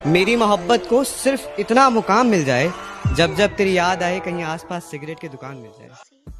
मेरी मोहब्बत को सिर्फ इतना मुकाम मिल जाए, जब जब तेरी याद आए कहीं आसपास सिगरेट की दुकान मिल जाए।